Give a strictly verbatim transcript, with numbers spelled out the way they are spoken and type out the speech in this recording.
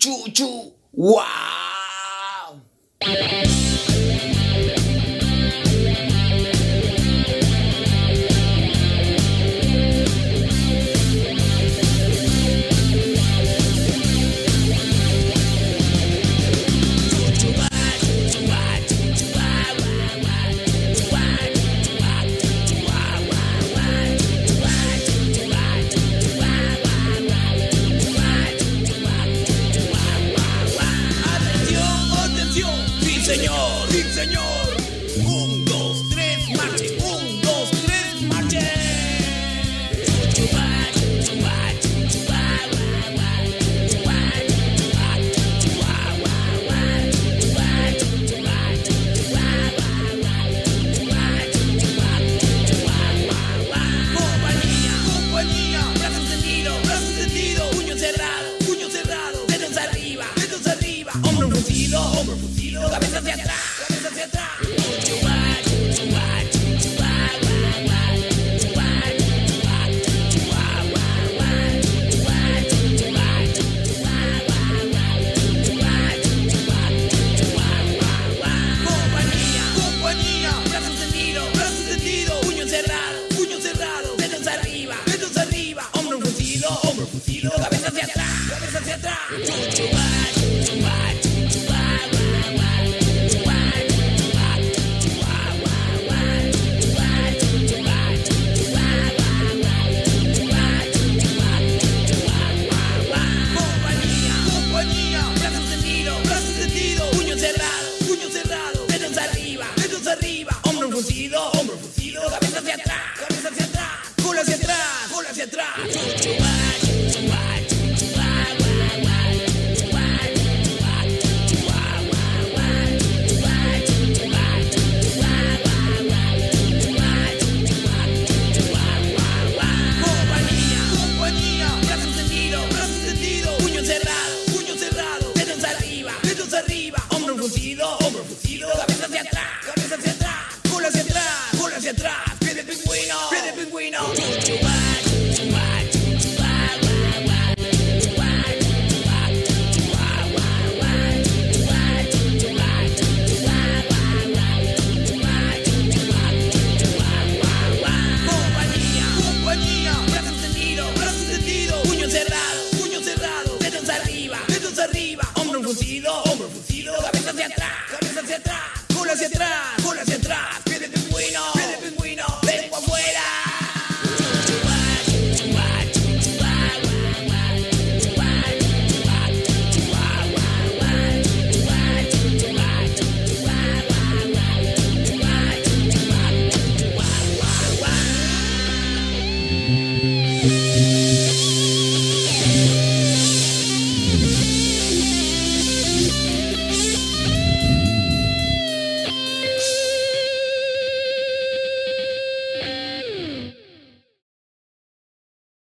Chuchu, wow. Señor, sí, señor. Un, dos, tres, marche. Un, dos, tres, marche. Compañía, compañía. Brazo encendido, brazo encendido. Puño cerrado, puño cerrado. Dedos arriba, dedos arriba. Hombro fruncido, hombro fruncido. Cabeza hacia atrás, cabeza hacia atrás. Compañía, compañía. Brazo encendido, brazo encendido. Puño cerrado, puño cerrado. Dedos arriba, dedos arriba. Hombro fruncido, hombro fruncido. Cabeza hacia atrás, cabeza hacia atrás. Fruncido, hombro fruncido, cabeza hacia atrás, cabeza hacia atrás, cola hacia atrás, cola hacia atrás. Compañía, compañía, brazo encendido, brazo encendido, puño cerrado, puño cerrado, dedos arriba, dedos arriba, hombro fruncido, hombro fruncido, cabeza hacia atrás, cabeza hacia atrás. Cola hacia atrás, cola hacia atrás, pie de pingüino, pie de pingüino. Compañía, compañía, brazo encendido, brazo encendido, puño cerrado, puño cerrado, dedos arriba, dedos arriba, hombro fruncido, hombro fruncido, cabeza hacia atrás.